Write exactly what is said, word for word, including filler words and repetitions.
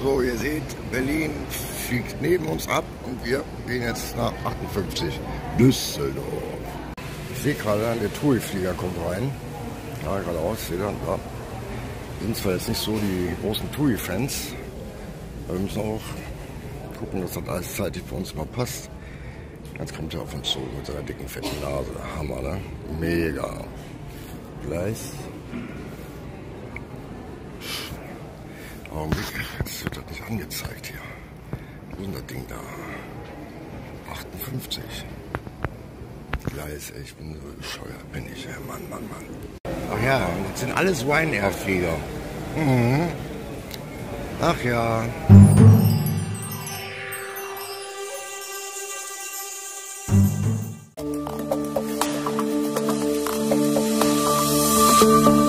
So, ihr seht, Berlin fliegt neben uns ab und wir gehen jetzt nach achtundfünfzig, Düsseldorf. Ich sehe gerade, der TUI-Flieger kommt rein. Ja, geradeaus, seht ihr, da. Wir sind zwar jetzt nicht so die großen TUI-Fans, aber wir müssen auch gucken, dass das alles zeitlich für uns mal passt. Jetzt kommt er auf uns zu mit seiner dicken, fetten Nase. Hammer, ne? Mega. Gleich. Augenblick, jetzt wird das nicht angezeigt hier. Wo ist denn das Ding da? achtundfünfzig. Gleis, ey, ich bin so bescheuert, bin ich. Mann, Mann, Mann. Ach ja, das sind alles Ryanair-Flieger. Mhm. Ach ja. Thank you.